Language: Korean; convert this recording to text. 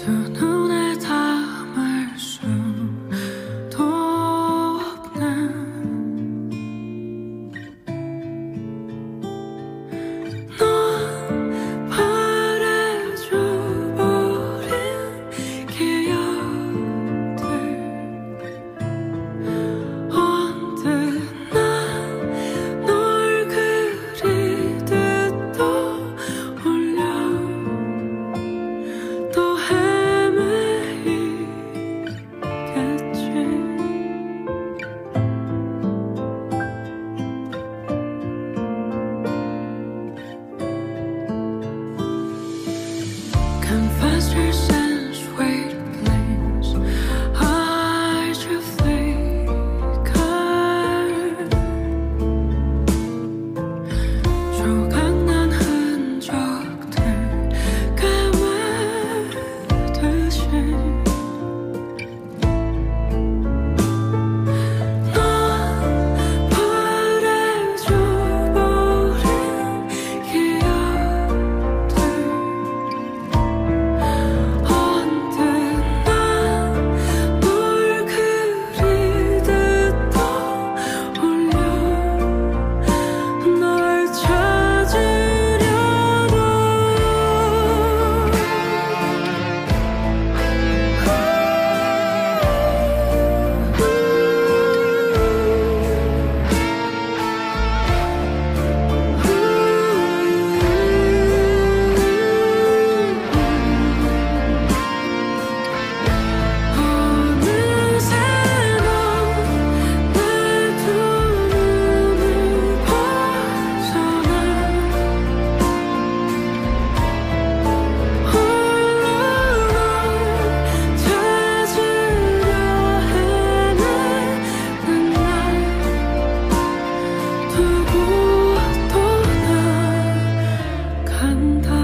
눈에 담을 수도 없네. 넌 바래줘버린 기억들 언뜻 난 널 그리듯 떠올려 또 헤매이겠지. Confess your sins, wait please. Eyes you flicker. 조각난 흔적들 까매듯이 넌 바래줘버린 기억들 언뜻 난 널 그리듯 떠올려 널 찾으려도 어느새 넌 내 두 눈을 벗어나 홀로 널 찾으려 헤매는 날 두고 또 나간다.